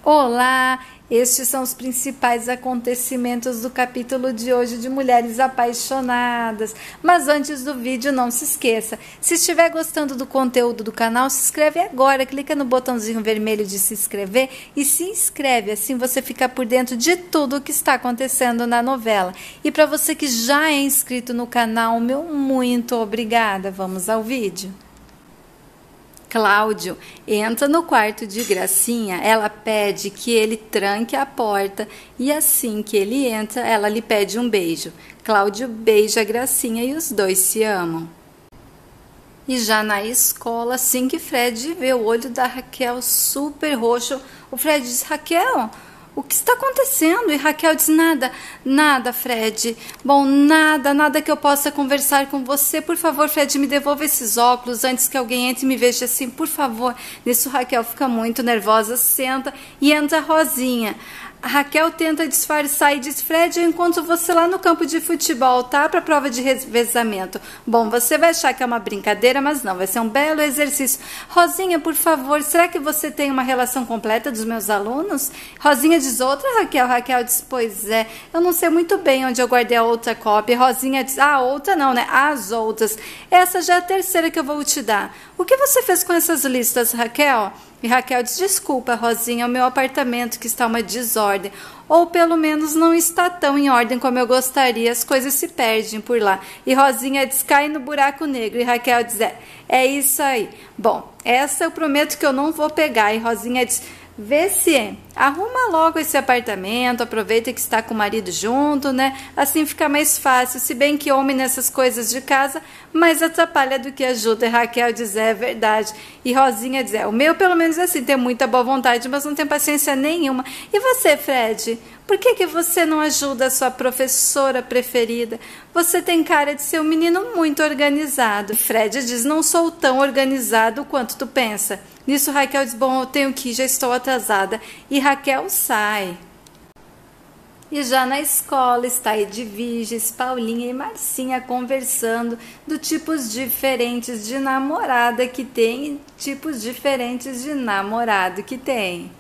Olá, estes são os principais acontecimentos do capítulo de hoje de Mulheres Apaixonadas. Mas antes do vídeo, não se esqueça, se estiver gostando do conteúdo do canal, se inscreve agora, clica no botãozinho vermelho de se inscrever e se inscreve, assim você fica por dentro de tudo o que está acontecendo na novela. E para você que já é inscrito no canal, meu muito obrigada. Vamos ao vídeo. Cláudio entra no quarto de Gracinha, ela pede que ele tranque a porta e assim que ele entra, ela lhe pede um beijo. Cláudio beija Gracinha e os dois se amam. E já na escola, assim que Fred vê o olho da Raquel super roxo, o Fred diz: Raquel, o que está acontecendo? E Raquel diz: nada, Fred. Bom, nada que eu possa conversar com você. Por favor, Fred, me devolva esses óculos antes que alguém entre e me veja assim, por favor. Nisso, Raquel fica muito nervosa, senta e entra a Rosinha. A Raquel tenta disfarçar e diz: Fred, eu encontro você lá no campo de futebol, tá? Para a prova de revezamento. Bom, você vai achar que é uma brincadeira, mas não, vai ser um belo exercício. Rosinha, por favor, será que você tem uma relação completa dos meus alunos? Rosinha diz: outra, Raquel? Raquel diz: pois é, eu não sei muito bem onde eu guardei a outra cópia. Rosinha diz: outra não, né? As outras. Essa já é a terceira que eu vou te dar. O que você fez com essas listas, Raquel? E Raquel diz: desculpa, Rosinha, é o meu apartamento que está uma desordem. Ou pelo menos não está tão em ordem como eu gostaria, as coisas se perdem por lá. E Rosinha diz: cai no buraco negro. E Raquel diz: é isso aí. Bom, essa eu prometo que eu não vou pegar. E Rosinha diz: vê se arruma logo esse apartamento, aproveita que está com o marido junto, né? Assim fica mais fácil, se bem que homem nessas coisas de casa mais atrapalha do que ajuda. E Raquel diz: é verdade. E Rosinha diz: o meu pelo menos é assim, tem muita boa vontade, mas não tem paciência nenhuma. E você, Fred? Por que você não ajuda a sua professora preferida? Você tem cara de ser um menino muito organizado. Fred diz: não sou tão organizado quanto tu pensa. Nisso Raquel diz: bom, eu tenho que ir, já estou atrasada. E Raquel sai. E já na escola está Edviges, Paulinha e Marcinha conversando do tipos diferentes de namorada que tem e tipos diferentes de namorado que tem.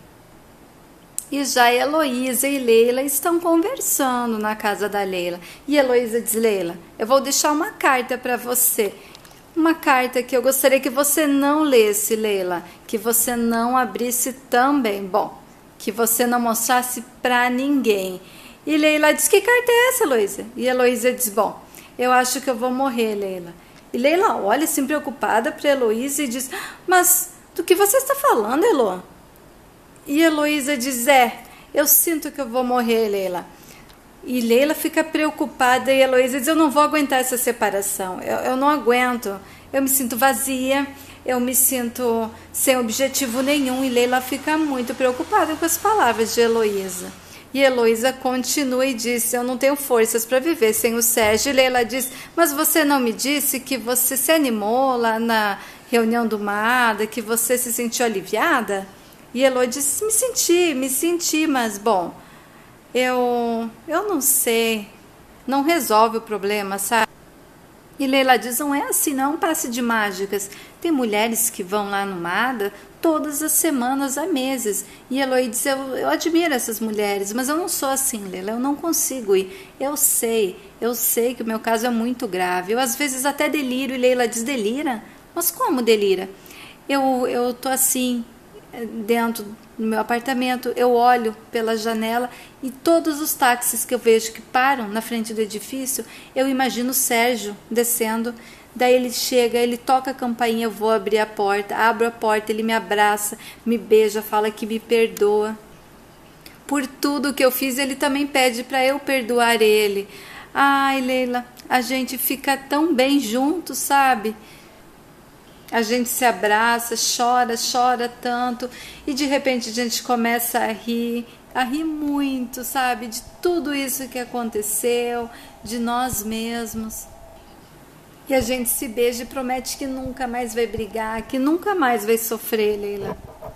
E já Heloísa e Leila estão conversando na casa da Leila. E Heloísa diz: Leila, eu vou deixar uma carta para você. Uma carta que eu gostaria que você não lesse, Leila. Que você não abrisse também. Bom, que você não mostrasse para ninguém. E Leila diz: que carta é essa, Heloísa? E Heloísa diz: bom, eu acho que eu vou morrer, Leila. E Leila olha assim preocupada para Heloísa e diz: mas do que você está falando, Elo? E Heloísa diz: eu sinto que eu vou morrer, Leila. E Leila fica preocupada e Heloísa diz: eu não vou aguentar essa separação, eu não aguento, eu me sinto vazia, eu me sinto sem objetivo nenhum. E Leila fica muito preocupada com as palavras de Heloísa. E Heloísa continua e diz: eu não tenho forças para viver sem o Sérgio. E Leila diz: mas você não me disse que você se animou lá na reunião do MADA, que você se sentiu aliviada? E Elo diz: me senti, mas bom, eu não sei, não resolve o problema, sabe? E Leila diz: não é assim, não é um passe de mágicas. Tem mulheres que vão lá no MADA todas as semanas, há meses. E Eloy diz: eu admiro essas mulheres, mas eu não sou assim, Leila, eu não consigo ir. Eu sei que o meu caso é muito grave. Eu às vezes até deliro. E Leila diz: delira? Mas como delira? Eu tô assim, dentro do meu apartamento, eu olho pela janela e todos os táxis que eu vejo que param na frente do edifício, eu imagino o Sérgio descendo. Daí ele chega, ele toca a campainha, eu vou abrir a porta, abro a porta, ele me abraça, me beija, fala que me perdoa por tudo que eu fiz. Ele também pede para eu perdoar ele. Ai, Leila, a gente fica tão bem junto, sabe? A gente se abraça, chora tanto, e de repente a gente começa a rir muito, sabe? De tudo isso que aconteceu, de nós mesmos. E a gente se beija e promete que nunca mais vai brigar, que nunca mais vai sofrer, Leila.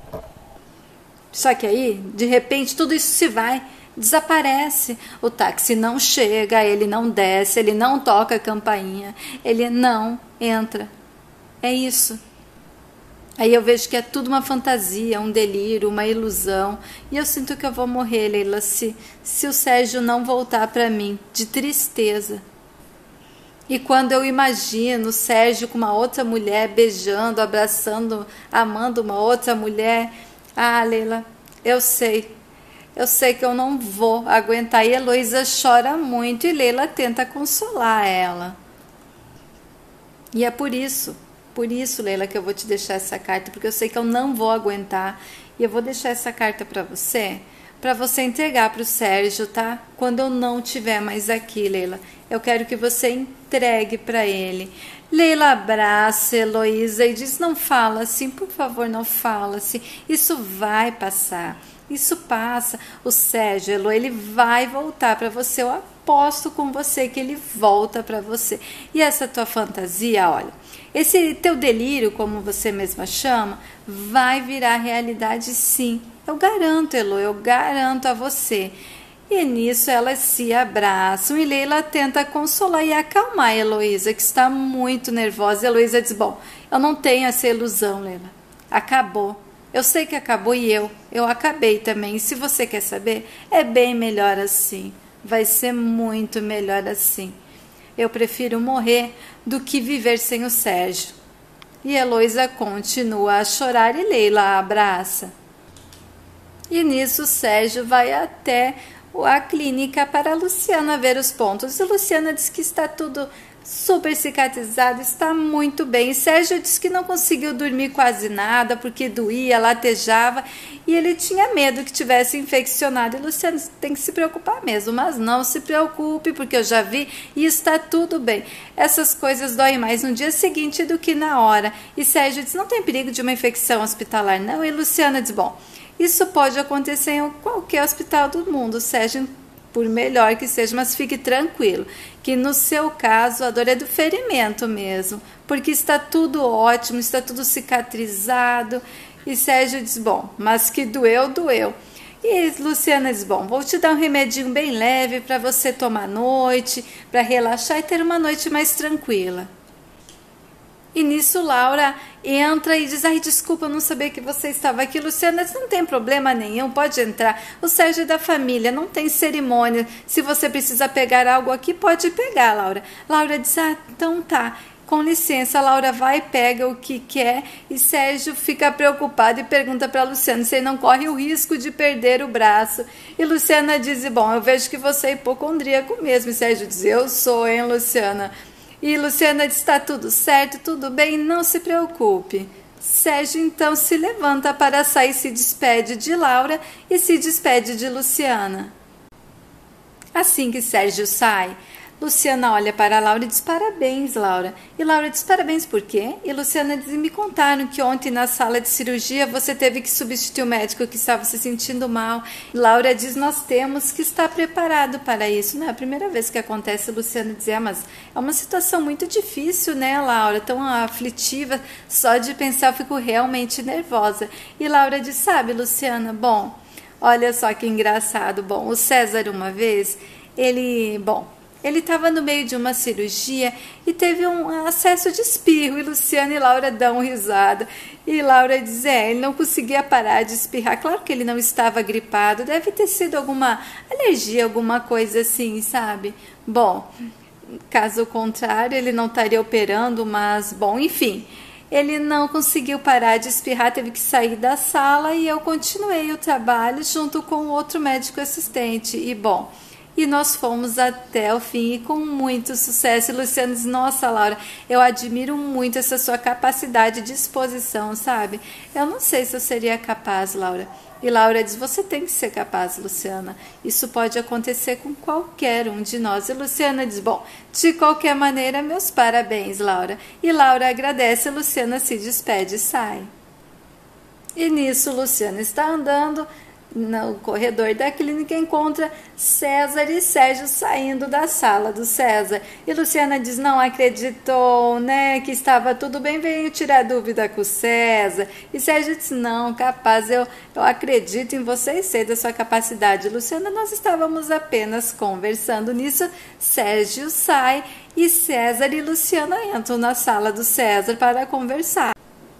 Só que aí, de repente, tudo isso se vai, desaparece. O táxi não chega, ele não desce, ele não toca a campainha, ele não entra. É isso. Aí eu vejo que é tudo uma fantasia, um delírio, uma ilusão. E eu sinto que eu vou morrer, Leila, se o Sérgio não voltar para mim, de tristeza. E quando eu imagino o Sérgio com uma outra mulher, beijando, abraçando, amando uma outra mulher, ah, Leila, eu sei que eu não vou aguentar. E Heloísa chora muito e Leila tenta consolar ela. E é por isso, Leila, que eu vou te deixar essa carta, porque eu sei que eu não vou aguentar. E eu vou deixar essa carta para você entregar para o Sérgio, tá? Quando eu não estiver mais aqui, Leila, eu quero que você entregue para ele. Leila abraça Heloísa e diz: não fala assim, por favor, não fala assim. Isso vai passar. Isso passa. O Sérgio, Elo, ele vai voltar para você. Eu aposto com você que ele volta para você. E essa tua fantasia, olha, esse teu delírio, como você mesma chama, vai virar realidade sim. Eu garanto, Elo, eu garanto a você. E nisso elas se abraçam e Leila tenta consolar e acalmar a Heloísa, que está muito nervosa. A Heloísa diz: bom, eu não tenho essa ilusão, Leila. Acabou. Eu sei que acabou e eu acabei também. E se você quer saber, é bem melhor assim. Vai ser muito melhor assim. Eu prefiro morrer do que viver sem o Sérgio. E Heloísa continua a chorar e Leila a abraça. E nisso o Sérgio vai até a clínica para a Luciana ver os pontos. E Luciana diz que está tudo super cicatrizado, está muito bem. E Sérgio disse que não conseguiu dormir quase nada porque doía, latejava e ele tinha medo que tivesse infeccionado. E Luciano tem que se preocupar mesmo, mas não se preocupe porque eu já vi e está tudo bem. Essas coisas doem mais no dia seguinte do que na hora. E Sérgio diz: não tem perigo de uma infecção hospitalar não. E Luciana diz: bom, isso pode acontecer em qualquer hospital do mundo, Sérgio, por melhor que seja, mas fique tranquilo, que no seu caso a dor é do ferimento mesmo, porque está tudo ótimo, está tudo cicatrizado. E Sérgio diz: bom, mas que doeu, doeu. E Luciana diz: bom, vou te dar um remedinho bem leve para você tomar à noite, para relaxar e ter uma noite mais tranquila. E nisso Laura entra e diz: ai, desculpa, eu não sabia que você estava aqui. Luciana diz: não tem problema nenhum, pode entrar. O Sérgio é da família, não tem cerimônia. Se você precisa pegar algo aqui, pode pegar, Laura. Laura diz: ah, então tá. Com licença, Laura vai, pega o que quer e Sérgio fica preocupado e pergunta para Luciana se ele não corre o risco de perder o braço. E Luciana diz: bom, eu vejo que você é hipocondríaco mesmo. E Sérgio diz: eu sou, hein, Luciana? E Luciana diz: está tudo certo, tudo bem, não se preocupe. Sérgio então se levanta para sair, se despede de Laura e se despede de Luciana. Assim que Sérgio sai, Luciana olha para Laura e diz: parabéns, Laura. E Laura diz: parabéns por quê? E Luciana diz: me contaram que ontem na sala de cirurgia você teve que substituir o médico que estava se sentindo mal. E Laura diz: nós temos que estar preparado para isso. Não é a primeira vez que acontece. Luciana diz: mas é uma situação muito difícil, né, Laura? Tão aflitiva. Só de pensar eu fico realmente nervosa. E Laura diz: sabe, Luciana, bom, olha só que engraçado. Bom, o César uma vez, ele estava no meio de uma cirurgia e teve um acesso de espirro. E Luciana e Laura dão risada. E Laura diz: ele não conseguia parar de espirrar. Claro que ele não estava gripado. Deve ter sido alguma alergia, alguma coisa assim, sabe? Bom, caso contrário, ele não estaria operando, mas, bom, enfim. Ele não conseguiu parar de espirrar, teve que sair da sala e eu continuei o trabalho junto com outro médico assistente. E, bom, e nós fomos até o fim e com muito sucesso. E Luciana diz: nossa, Laura, eu admiro muito essa sua capacidade de exposição, sabe? Eu não sei se eu seria capaz, Laura. E Laura diz: você tem que ser capaz, Luciana. Isso pode acontecer com qualquer um de nós. E Luciana diz: bom, de qualquer maneira, meus parabéns, Laura. E Laura agradece, Luciana se despede e sai. E nisso, Luciana está andando no corredor da clínica, encontra César e Sérgio saindo da sala do César. E Luciana diz: não acreditou, né, que estava tudo bem, veio tirar dúvida com o César. E Sérgio diz: não, capaz, eu acredito em você e sei da sua capacidade. Luciana, nós estávamos apenas conversando. Nisso, Sérgio sai e César e Luciana entram na sala do César para conversar.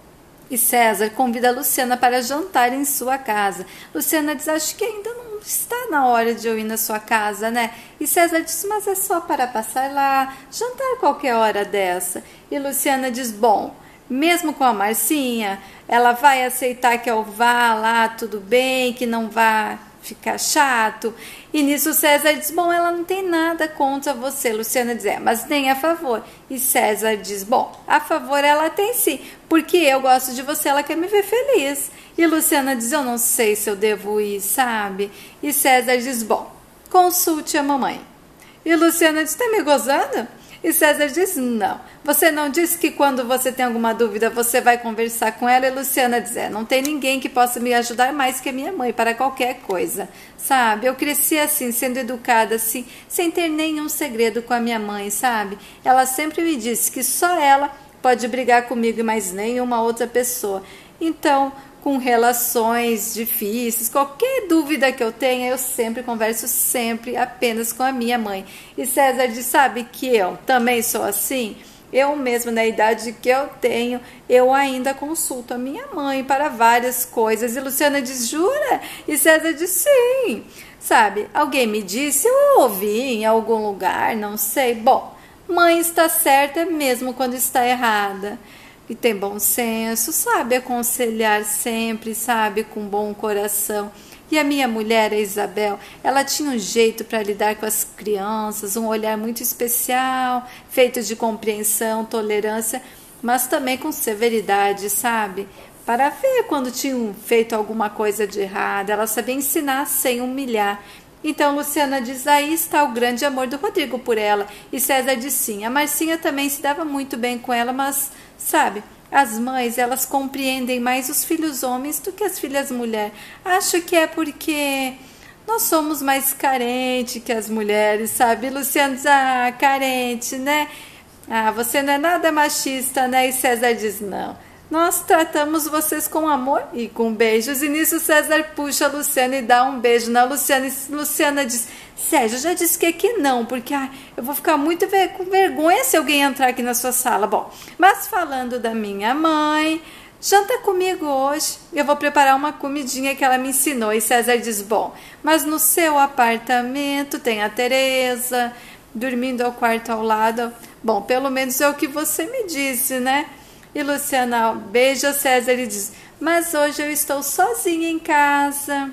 E César convida a Luciana para jantar em sua casa. Luciana diz, acho que ainda não está na hora de eu ir na sua casa, né? E César diz, mas é só para passar lá, jantar qualquer hora dessa. E Luciana diz, bom, mesmo com a Marcinha, ela vai aceitar que eu vá lá, tudo bem, que não vá ficar chato. E nisso César diz, bom, ela não tem nada contra você. Luciana diz, mas nem a favor. E César diz, bom, a favor ela tem sim, porque eu gosto de você, ela quer me ver feliz. E Luciana diz, eu não sei se eu devo ir, sabe? E César diz, bom, consulte a mamãe. E Luciana diz, tá me gozando? E César diz, não. Você não disse que quando você tem alguma dúvida, você vai conversar com ela? E Luciana diz, não tem ninguém que possa me ajudar mais que a minha mãe para qualquer coisa, sabe? Eu cresci assim, sendo educada assim, sem ter nenhum segredo com a minha mãe, sabe? Ela sempre me disse que só ela pode brigar comigo e mais nenhuma outra pessoa. Então, com relações difíceis, qualquer dúvida que eu tenha, eu sempre converso sempre apenas com a minha mãe. E César diz, sabe que eu também sou assim? Eu mesmo, na idade que eu tenho, eu ainda consulto a minha mãe para várias coisas. E Luciana diz, jura? E César diz, sim. Sabe, alguém me disse, eu ouvi em algum lugar, não sei. Bom, mãe está certa mesmo quando está errada. E tem bom senso, sabe aconselhar sempre, sabe, com bom coração. E a minha mulher, a Isabel, ela tinha um jeito para lidar com as crianças, um olhar muito especial, feito de compreensão, tolerância, mas também com severidade, sabe? Para ver quando tinham feito alguma coisa de errado, ela sabia ensinar sem humilhar. Então Luciana diz, aí está o grande amor do Rodrigo por ela. E César diz sim, a Marcinha também se dava muito bem com ela, mas, sabe, as mães, elas compreendem mais os filhos homens do que as filhas mulheres. Acho que é porque nós somos mais carentes que as mulheres, sabe? Luciana diz, carente, né? Você não é nada machista, né? E César diz, não. Nós tratamos vocês com amor e com beijos. E nisso César puxa a Luciana e dá um beijo na Luciana. E Luciana diz, Sérgio, já disse que não, porque eu vou ficar muito com vergonha se alguém entrar aqui na sua sala. Bom, mas falando da minha mãe, janta comigo hoje. Eu vou preparar uma comidinha que ela me ensinou. E César diz, bom, mas no seu apartamento tem a Tereza, dormindo ao quarto ao lado. Bom, pelo menos é o que você me disse, né? E Luciana beija César e diz, mas hoje eu estou sozinha em casa.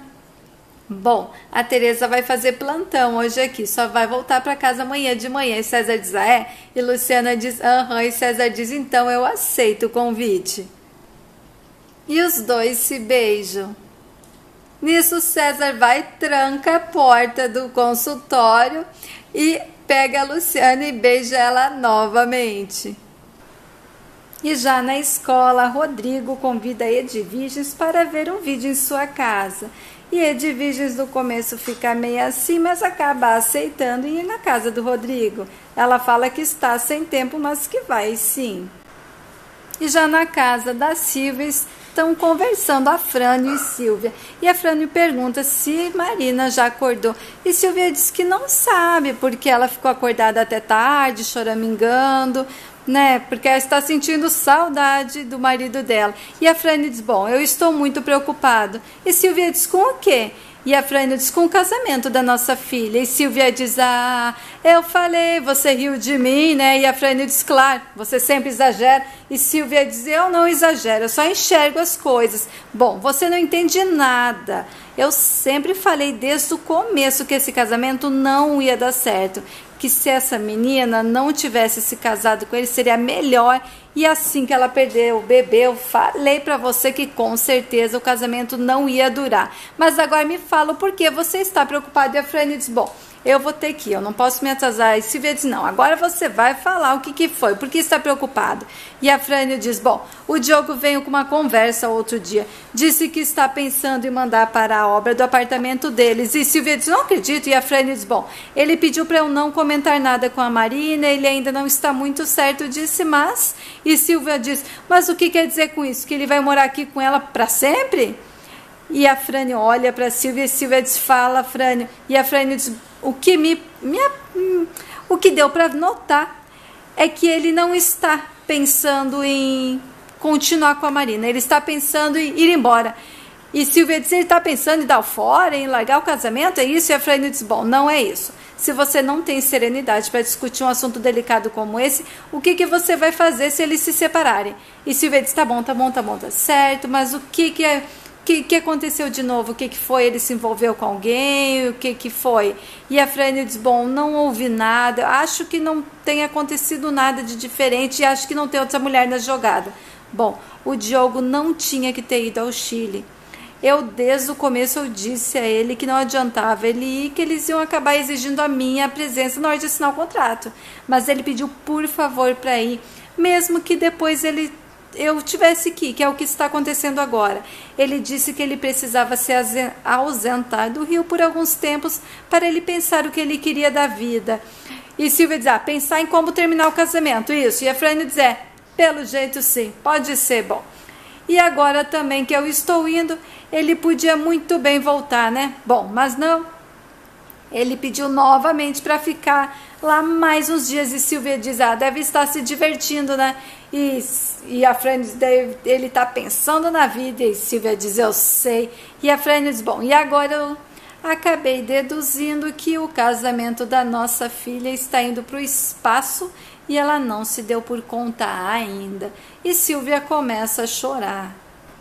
Bom, a Tereza vai fazer plantão hoje aqui, só vai voltar para casa amanhã de manhã. E César diz, é? E Luciana diz, aham. E César diz, então eu aceito o convite. E os dois se beijam. Nisso César vai, tranca a porta do consultório e pega a Luciana e beija ela novamente. E já na escola, Rodrigo convida Edviges para ver um vídeo em sua casa. E Edviges no começo fica meio assim, mas acaba aceitando e ir na casa do Rodrigo. Ela fala que está sem tempo, mas que vai sim. E já na casa da Silvia estão conversando a Frânio e Silvia. E a Frânio pergunta se Marina já acordou. E Silvia diz que não sabe, porque ela ficou acordada até tarde, choramingando, né? Porque ela está sentindo saudade do marido dela. E a Frânio diz, bom, eu estou muito preocupado. E Silvia diz, com o quê? E a Frânio diz, com o casamento da nossa filha. E Silvia diz, eu falei, você riu de mim, né? E a Frânio diz, claro, você sempre exagera. E Silvia diz, eu não exagero, eu só enxergo as coisas. Bom, você não entende nada. Eu sempre falei desde o começo que esse casamento não ia dar certo. Que se essa menina não tivesse se casado com ele, seria melhor. E assim que ela perdeu o bebê, eu falei pra você que com certeza o casamento não ia durar. Mas agora me fala por que você está preocupado. E a Frânio diz, bom, eu vou ter que ir, eu não posso me atrasar. E Silvia diz, não, agora você vai falar o que foi, por que está preocupado? E a Frânio diz, bom, o Diogo veio com uma conversa outro dia, disse que está pensando em mandar para a obra do apartamento deles. E Silvia diz, não acredito. E a Frânio diz, bom, ele pediu para eu não comentar nada com a Marina, ele ainda não está muito certo disso, mas... E Silvia diz, mas o que quer dizer com isso? Que ele vai morar aqui com ela para sempre? E a Frânio olha para Silvia e Silvia diz, fala, Frânio. E a Frânio diz, o que deu para notar é que ele não está pensando em continuar com a Marina. Ele está pensando em ir embora. E Silvia diz, ele está pensando em dar o fora, em largar o casamento, é isso? E a Frane diz, bom, não é isso. Se você não tem serenidade para discutir um assunto delicado como esse, o que você vai fazer se eles se separarem? E Silvia diz, tá bom, tá certo, mas o que aconteceu de novo? O que foi? Ele se envolveu com alguém? O que foi? E a Frane diz, bom, não ouvi nada, acho que não tem acontecido nada de diferente e acho que não tem outra mulher na jogada. Bom, o Diogo não tinha que ter ido ao Chile. Desde o começo, eu disse a ele que não adiantava ele ir, que eles iam acabar exigindo a minha presença na hora de assinar o contrato. Mas ele pediu, por favor, para ir, mesmo que depois eu tivesse que é o que está acontecendo agora. Ele disse que ele precisava se ausentar do Rio por alguns tempos para ele pensar o que ele queria da vida. E Silvia diz, pensar em como terminar o casamento, isso. E a Frane diz, pelo jeito sim, pode ser bom. E agora também que eu estou indo, ele podia muito bem voltar, né? Bom, mas não. Ele pediu novamente para ficar lá mais uns dias e Silvia diz, deve estar se divertindo, né? E a Frane diz, ele está pensando na vida e Silvia diz, eu sei. E a Frane diz, bom, e agora eu acabei deduzindo que o casamento da nossa filha está indo para o espaço e ela não se deu por conta ainda. E Silvia começa a chorar.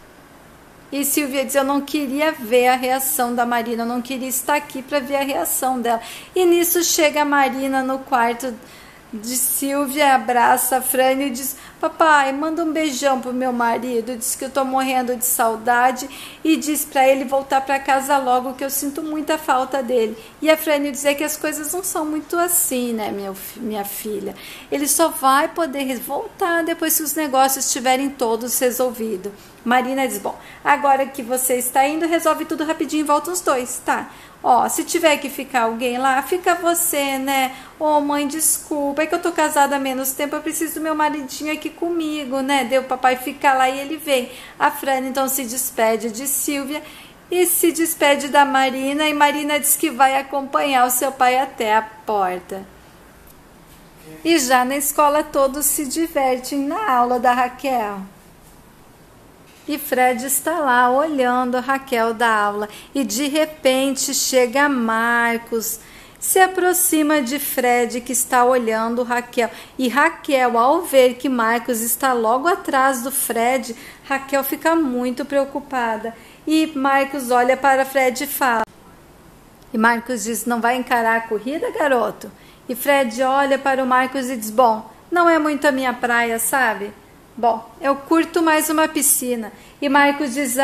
E Silvia diz, eu não queria ver a reação da Marina, eu não queria estar aqui para ver a reação dela. E nisso chega a Marina no quarto de Silvia, abraça a Frane e diz, papai, manda um beijão pro meu marido, diz que eu tô morrendo de saudade e diz para ele voltar para casa logo, que eu sinto muita falta dele. E a Frane diz que as coisas não são muito assim, né, minha filha, ele só vai poder voltar depois que os negócios estiverem todos resolvidos. Marina diz, bom, agora que você está indo, resolve tudo rapidinho e volta os dois, tá? Se tiver que ficar alguém lá, fica você, né? Mãe, desculpa, é que eu tô casada há menos tempo, eu preciso do meu maridinho aqui comigo, né? O papai fica lá e ele vem. A Frane então se despede de Silvia e se despede da Marina, e Marina diz que vai acompanhar o seu pai até a porta. E já na escola todos se divertem na aula da Raquel. E Fred está lá olhando a Raquel da aula e de repente chega Marcos, se aproxima de Fred que está olhando Raquel. E Raquel, ao ver que Marcos está logo atrás do Fred, Raquel fica muito preocupada. E Marcos olha para Fred e fala. E Marcos diz, não vai encarar a corrida, garoto? E Fred olha para o Marcos e diz, bom, não é muito a minha praia, sabe? Bom, eu curto mais uma piscina. E Marcos diz,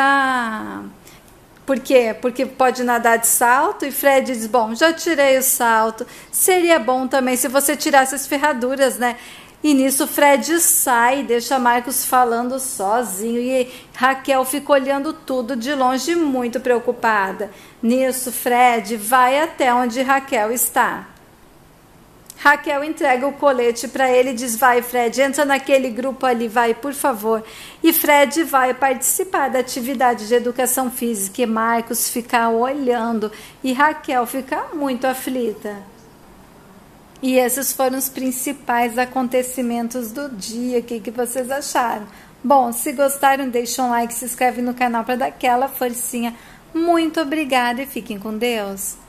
por quê? Porque pode nadar de salto? E Fred diz, bom, já tirei o salto. Seria bom também se você tirasse as ferraduras, né? E nisso Fred sai, deixa Marcos falando sozinho. E Raquel fica olhando tudo de longe, muito preocupada. Nisso Fred vai até onde Raquel está. Raquel entrega o colete para ele e diz, vai Fred, entra naquele grupo ali, vai, por favor. E Fred vai participar da atividade de educação física e Marcos fica olhando e Raquel fica muito aflita. E esses foram os principais acontecimentos do dia. O que vocês acharam? Bom, se gostaram, deixa um like, se inscreve no canal para dar aquela forcinha. Muito obrigada e fiquem com Deus.